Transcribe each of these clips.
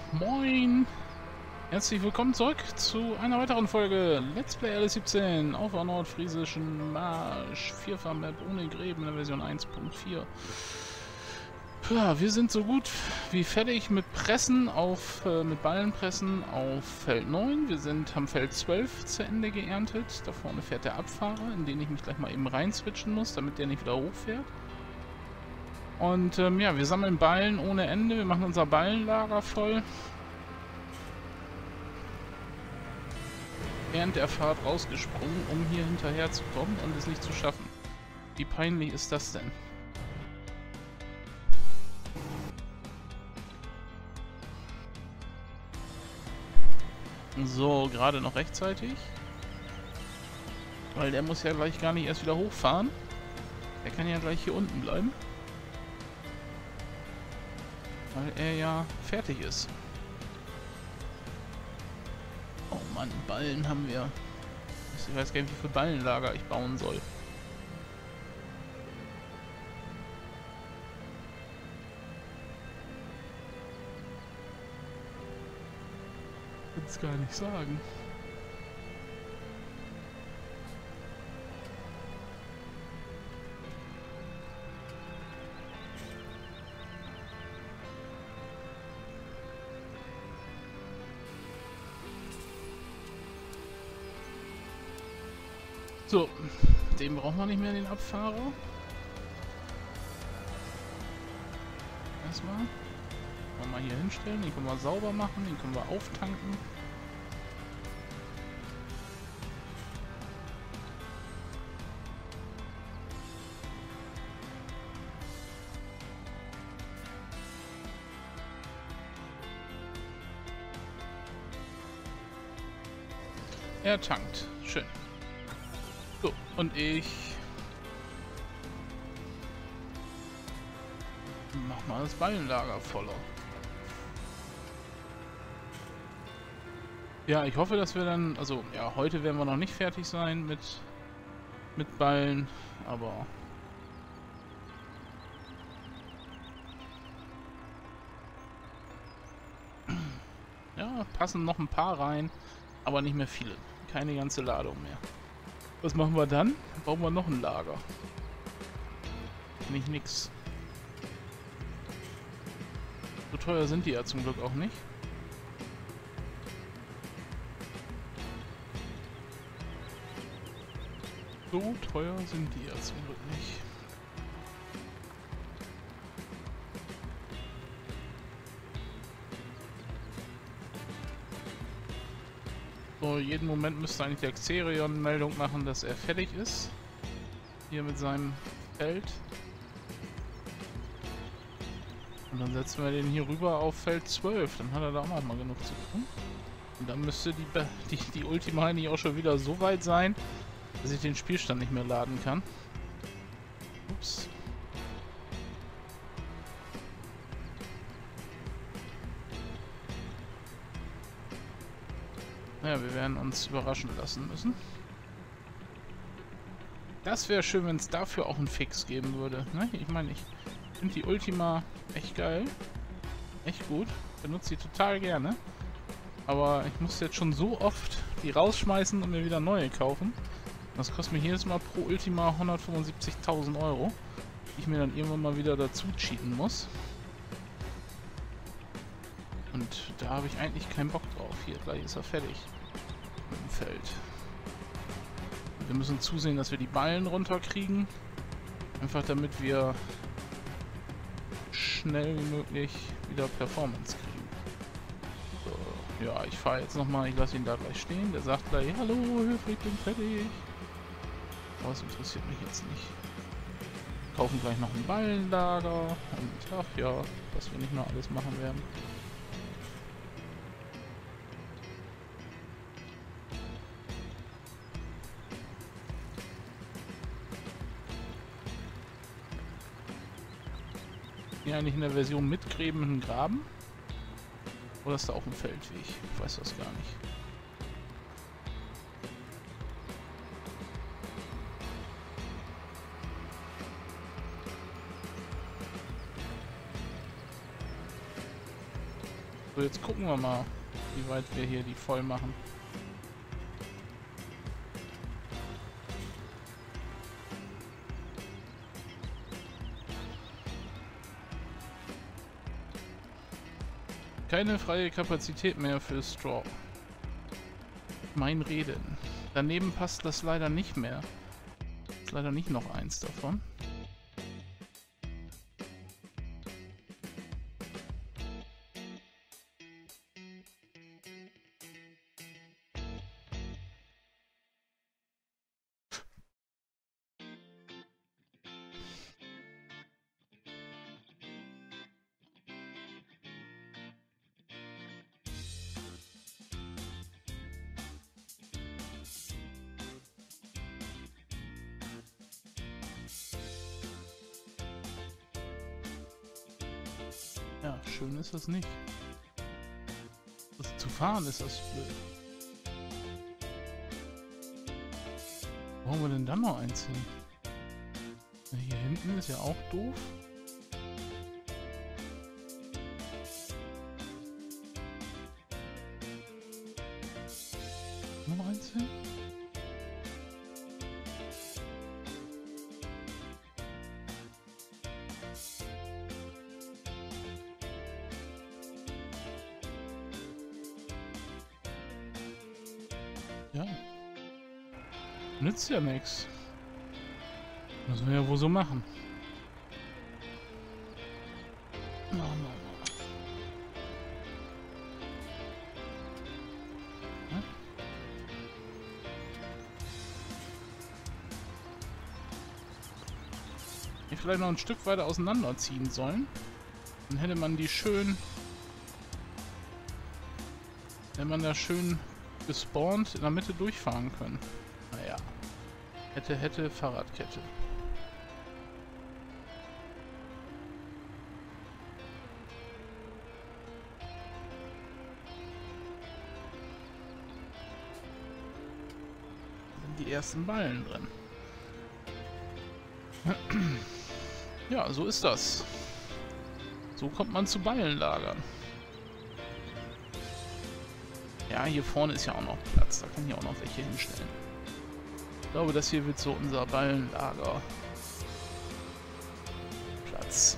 Moin! Herzlich willkommen zurück zu einer weiteren Folge Let's Play LS17 auf der nordfriesischen Marsch 4-Map ohne Gräben in der Version 1.4. Ja, wir sind so gut wie fertig mit Pressen mit Ballenpressen auf Feld 9. Haben Feld 12 zu Ende geerntet. Da vorne fährt der Abfahrer, in den ich mich gleich mal eben rein switchen muss, damit der nicht wieder hochfährt. Und ja, wir sammeln Ballen ohne Ende. Wir machen unser Ballenlager voll. Während der Fahrt rausgesprungen, um hier hinterher zu kommen und es nicht zu schaffen. Wie peinlich ist das denn? So, gerade noch rechtzeitig. Weil der muss ja gleich gar nicht erst wieder hochfahren. Der kann ja gleich hier unten bleiben. Weil er ja fertig ist. Oh Mann, Ballen haben wir. Ich weiß gar nicht, wie viele Ballenlager ich bauen soll. Ich kann es gar nicht sagen. So, den brauchen wir nicht mehr, den Abfahrer. Erstmal. Können wir mal hier hinstellen, den können wir sauber machen, den können wir auftanken. Er tankt. Schön. So, und ich mach mal das Ballenlager voller. Ja, ich hoffe, dass wir dann, also ja, heute werden wir noch nicht fertig sein mit Ballen, aber ja, passen noch ein paar rein, aber nicht mehr viele. Keine ganze Ladung mehr. Was machen wir dann? Bauen wir noch ein Lager. Nicht nix. So teuer sind die ja zum Glück auch nicht. So teuer sind die ja zum Glück nicht. So, jeden Moment müsste eigentlich der Xerion Meldung machen, dass er fertig ist. Hier mit seinem Feld. Und dann setzen wir den hier rüber auf Feld 12. Dann hat er da auch noch mal genug zu tun. Und dann müsste die Ultima eigentlich auch schon wieder so weit sein, dass ich den Spielstand nicht mehr laden kann. Ups. Naja, wir werden uns überraschen lassen müssen. Das wäre schön, wenn es dafür auch einen Fix geben würde. Ne? Ich meine, ich finde die Ultima echt geil. Echt gut. Benutze sie total gerne. Aber ich muss jetzt schon so oft die rausschmeißen und mir wieder neue kaufen. Das kostet mir jedes Mal pro Ultima 175.000 Euro, die ich mir dann irgendwann mal wieder dazu cheaten muss. Und da habe ich eigentlich keinen Bock drauf. Hier, gleich ist er fertig. Mit dem Feld. Wir müssen zusehen, dass wir die Ballen runterkriegen. Einfach damit wir schnell wie möglich wieder Performance kriegen. So, ja, ich fahre jetzt nochmal, ich lasse ihn da gleich stehen. Der sagt gleich, hallo, Hilfe, ich bin fertig. Aber das interessiert mich jetzt nicht. Wir kaufen gleich noch ein Ballenlager. Und ach ja, was wir nicht noch alles machen werden. Hier eigentlich in der Version mit Gräben einen Graben? Oder ist da auch ein Feldweg? Ich weiß das gar nicht. So, jetzt gucken wir mal, wie weit wir hier die voll machen. Keine freie Kapazität mehr für Straw. Mein Reden. Daneben passt das leider nicht mehr. Ist leider nicht noch eins davon. Ja, schön ist das nicht. Das zu fahren ist das blöd. Wo haben wir denn dann noch eins hin? Na, hier hinten ist ja auch doof. Noch eins hin? Ja. Nützt ja nichts. Müssen wir ja wohl so machen. No. Ja? Hier vielleicht noch ein Stück weiter auseinanderziehen sollen. Dann hätte man die schön... Wenn man da schön gespawnt in der Mitte durchfahren können. Naja. Hätte, Fahrradkette. Da sind die ersten Ballen drin. Ja, so ist das. So kommt man zu Ballenlagern. Ja, hier vorne ist ja auch noch Platz. Da kann ich auch noch welche hinstellen. Ich glaube, das hier wird so unser Ballenlager. Platz.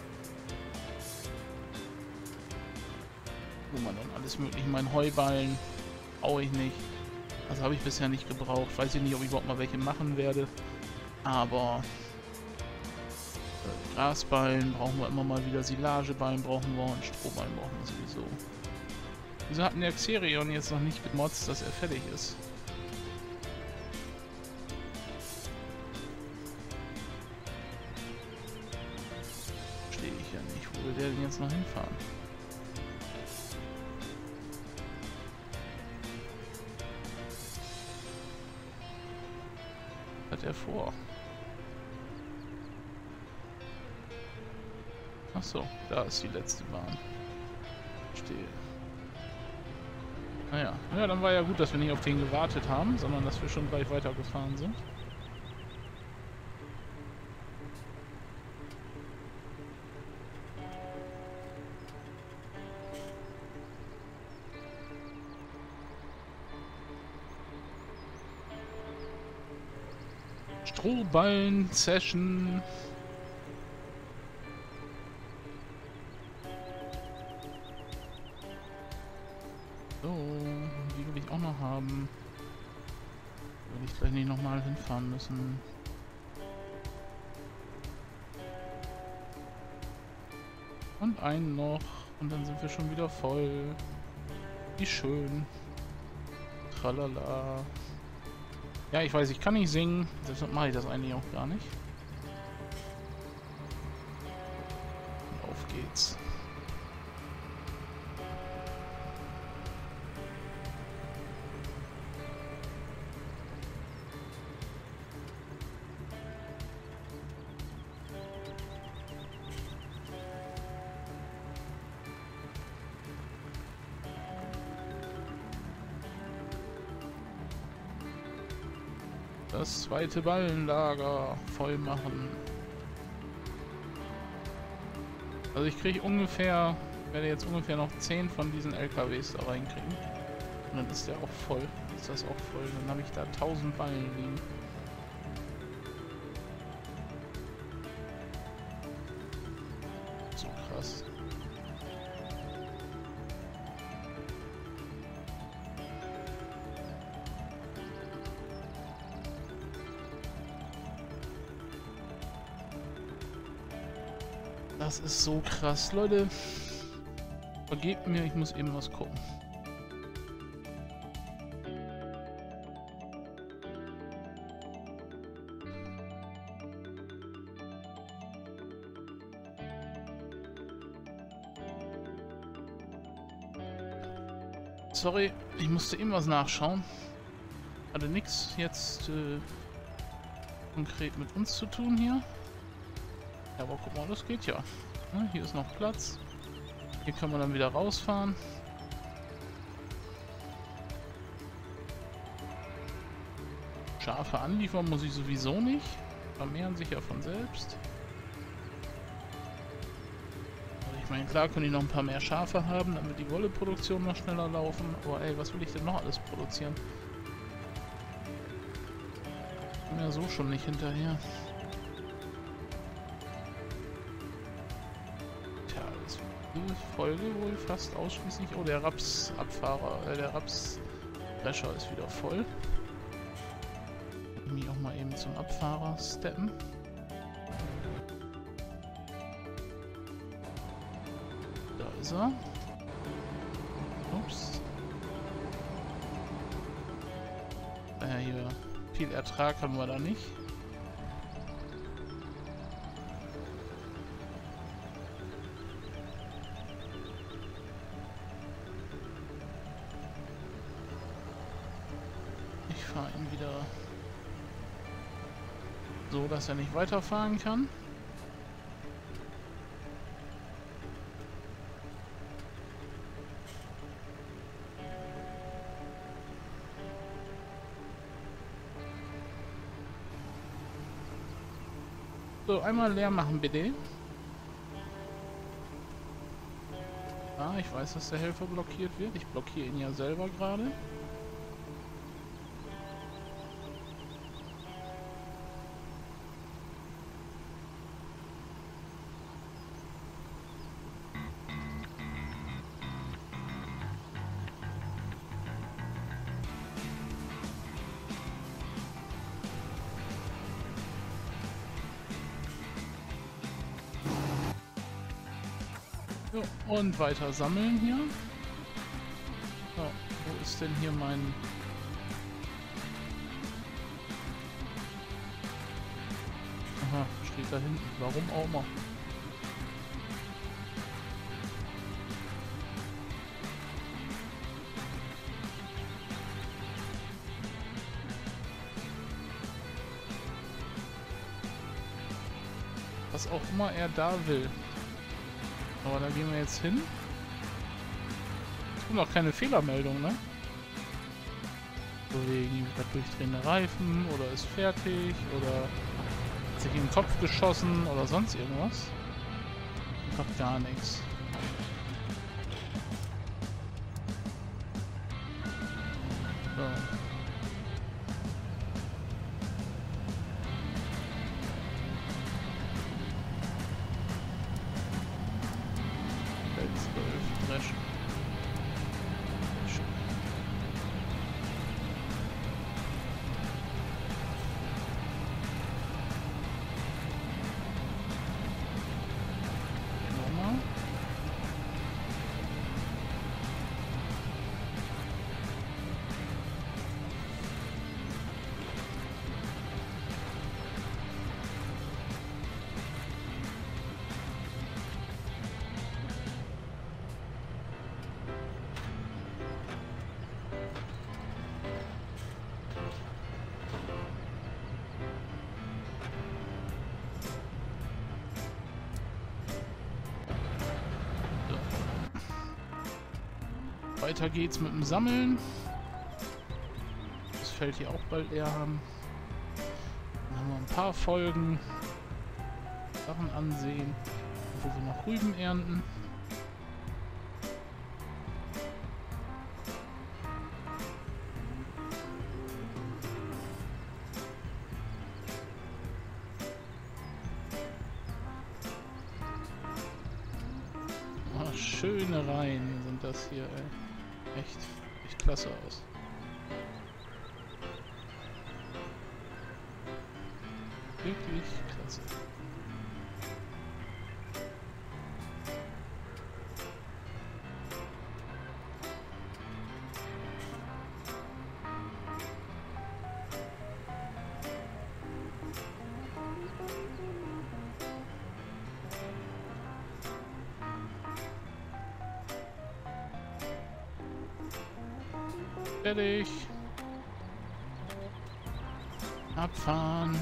Wo man dann alles mögliche... Mein Heuballen brauche ich nicht. Also habe ich bisher nicht gebraucht. Weiß ich nicht, ob ich überhaupt mal welche machen werde. Aber... Grasballen brauchen wir immer mal wieder. Silageballen brauchen wir. Und Strohballen brauchen wir sowieso. Wieso hat der Xerion jetzt noch nicht gemotzt, dass er fertig ist? Verstehe ich ja nicht. Wo will der denn jetzt noch hinfahren? Was hat er vor? Ach so, da ist die letzte Bahn. Verstehe. Naja, ja, dann war ja gut, dass wir nicht auf den gewartet haben, sondern dass wir schon gleich weitergefahren sind. Strohballen-Session. So, die will ich auch noch haben. Will ich gleich nicht nochmal hinfahren müssen. Und einen noch. Und dann sind wir schon wieder voll. Wie schön. Tralala. Ja, ich weiß, ich kann nicht singen. Deshalb mache ich das eigentlich auch gar nicht. Und auf geht's. Das zweite Ballenlager voll machen. Also ich kriege ungefähr Ich werde jetzt ungefähr noch 10 von diesen LKWs da reinkriegen. Und dann ist der auch voll. Ist das auch voll. Dann habe ich da 1000 Ballen liegen. So krass. Das ist so krass, Leute. Vergebt mir, ich muss eben was gucken. Sorry, ich musste eben was nachschauen. Hatte nichts jetzt konkret mit uns zu tun hier. Ja, aber guck mal, das geht ja. Hier ist noch Platz. Hier können wir dann wieder rausfahren. Schafe anliefern muss ich sowieso nicht. Vermehren sich ja von selbst. Also ich meine, klar können die noch ein paar mehr Schafe haben, damit die Wolleproduktion noch schneller laufen. Aber ey, was will ich denn noch alles produzieren? Ich bin ja so schon nicht hinterher. Diese Folge wohl fast ausschließlich... Oh, der Rapsabfahrer, der Rapsdrescher ist wieder voll. Ich mich auch mal eben zum Abfahrer steppen. Da ist er. Ups. Hier viel Ertrag haben wir da nicht. Ich fahre ihn wieder so, dass er nicht weiterfahren kann. So, einmal leer machen bitte. Ah, ich weiß, dass der Helfer blockiert wird. Ich blockiere ihn ja selber gerade. Jo, und weiter sammeln hier. So, wo ist denn hier mein... Aha, steht da hinten. Warum auch immer. Was auch immer er da will. Aber da gehen wir jetzt hin. Es kommt auch keine Fehlermeldung, ne? So wegen durchdrehende Reifen oder ist fertig oder hat sich in den Kopf geschossen oder sonst irgendwas. Einfach gar nichts. So. Dreschen. Nochmal. Weiter geht's mit dem Sammeln. Das Feld hier auch bald leer haben. Dann haben wir ein paar Folgen. Sachen ansehen. Wo wir noch Rüben ernten. schöne Reihen sind das hier, ey. Echt klasse aus. Wirklich klasse. Fertig. Abfahren.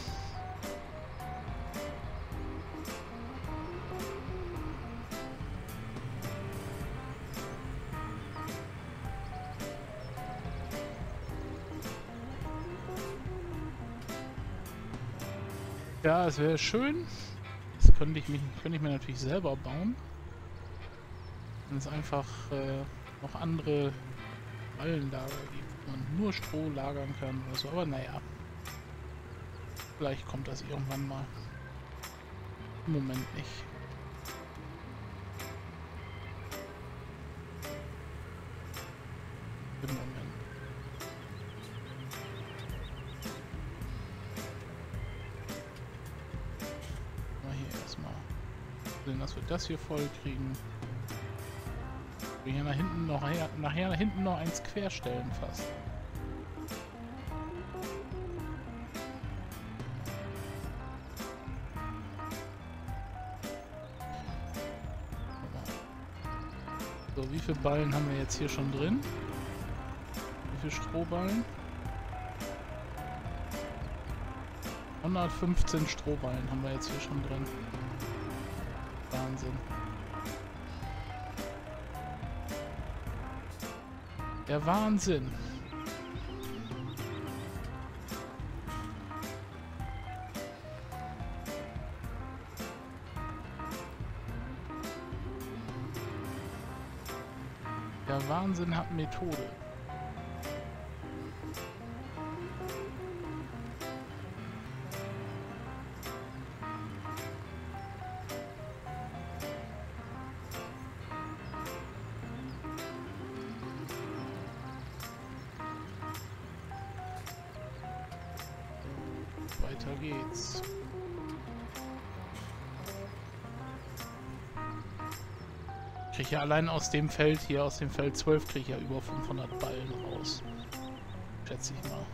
Ja, es wäre schön. Das könnte ich mir natürlich selber bauen. Wenn es einfach noch andere Ballenlager gibt, wo man nur Stroh lagern kann oder so. Aber naja. Vielleicht kommt das irgendwann mal. Im Moment nicht. Im Moment. Mal hier erstmal sehen, dass wir das hier voll kriegen. Wir hier nachher hinten noch eins querstellen fast. So, wie viele Ballen haben wir jetzt hier schon drin? Wie viele Strohballen? 115 Strohballen haben wir jetzt hier schon drin. Wahnsinn. Der Wahnsinn. Der Wahnsinn hat Methode. Weiter geht's. Ich kriege ja allein aus dem Feld hier, aus dem Feld 12, kriege ich ja über 500 Ballen raus. Schätze ich mal.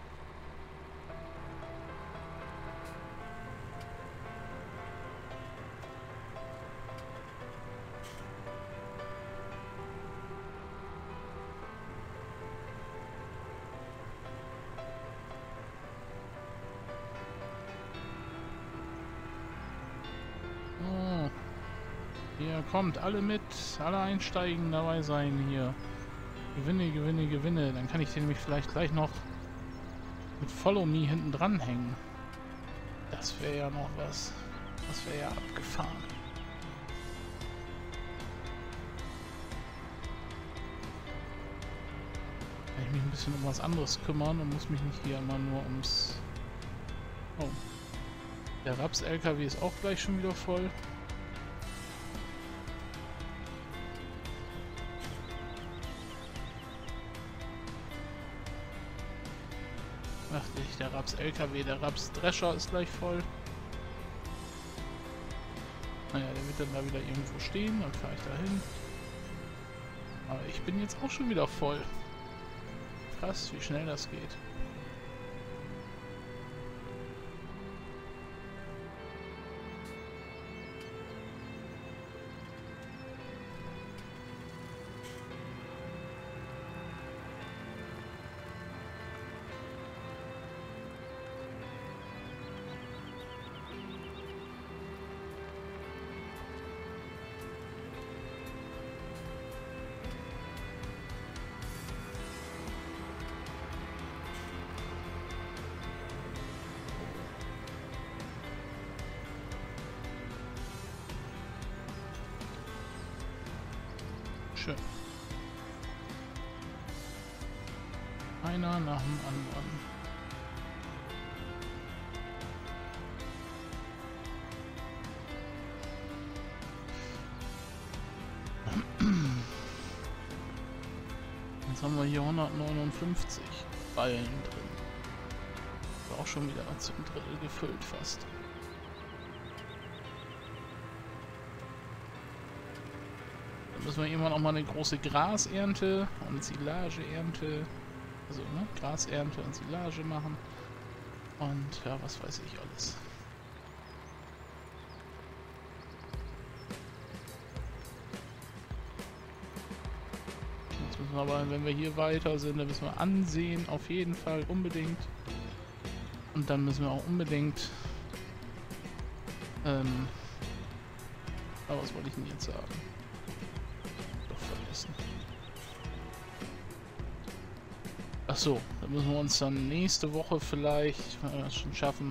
Hier, kommt, alle mit, alle einsteigen, dabei sein hier. Gewinne, Gewinne, Gewinne. Dann kann ich den nämlich vielleicht gleich noch mit Follow Me hinten dran hängen. Das wäre ja noch was. Das wäre ja abgefahren. Kann ich mich ein bisschen um was anderes kümmern und muss mich nicht hier immer nur ums... Oh. Der Raps-LKW ist auch gleich schon wieder voll. Dachte ich, der Raps-LKW, der Raps-Drescher ist gleich voll. Naja, der wird dann da wieder irgendwo stehen, dann fahre ich da hin. Aber ich bin jetzt auch schon wieder voll. Krass, wie schnell das geht. Schön. Einer nach dem anderen. Jetzt haben wir hier 159 Ballen drin. War auch schon wieder zum Drittel gefüllt fast. Dann müssen wir irgendwann auch mal eine große Grasernte und Silageernte, also ne, Grasernte und Silage machen. Und ja, was weiß ich alles. Jetzt müssen wir aber, wenn wir hier weiter sind, dann müssen wir ansehen, auf jeden Fall, unbedingt. Und dann müssen wir auch unbedingt... aber was wollte ich denn jetzt sagen? Doch vergessen. Ach so, dann müssen wir uns dann nächste Woche vielleicht, wenn wir das schon schaffen,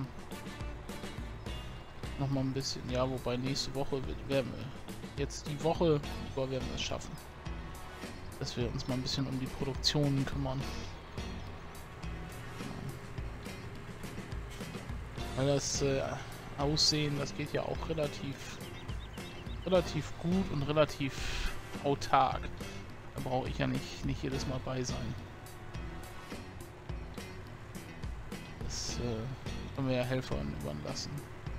nochmal ein bisschen, ja, wobei nächste Woche werden wir, jetzt die Woche über werden wir es schaffen, dass wir uns mal ein bisschen um die Produktion kümmern. Weil das Aussehen, das geht ja auch relativ gut und relativ autark. Da brauche ich ja nicht jedes Mal bei sein. Das können wir ja Helfern überlassen.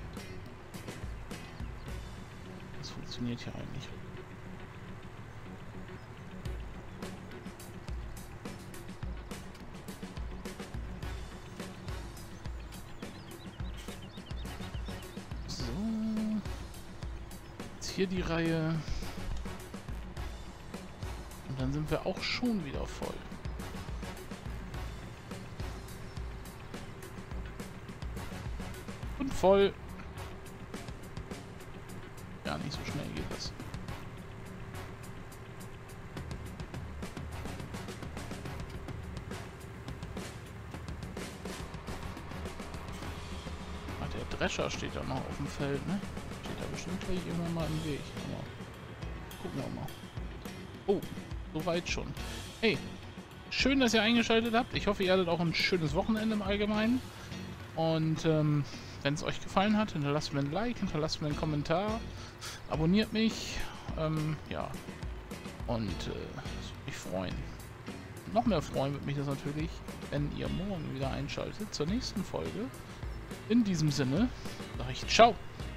Das funktioniert ja eigentlich. So. Jetzt hier die Reihe. Und dann sind wir auch schon wieder voll. Und voll. Ja, nicht so schnell geht das. Ah, der Drescher steht da noch auf dem Feld, ne? Steht da bestimmt gleich irgendwann mal im Weg. Aber gucken wir mal. Oh, so weit schon. Hey, schön, dass ihr eingeschaltet habt. Ich hoffe, ihr hattet auch ein schönes Wochenende im Allgemeinen. Und wenn es euch gefallen hat, hinterlasst mir ein Like, hinterlasst mir einen Kommentar, abonniert mich, ja, und das würde mich freuen. Noch mehr freuen würde mich das natürlich, wenn ihr morgen wieder einschaltet zur nächsten Folge. In diesem Sinne sage ich ciao.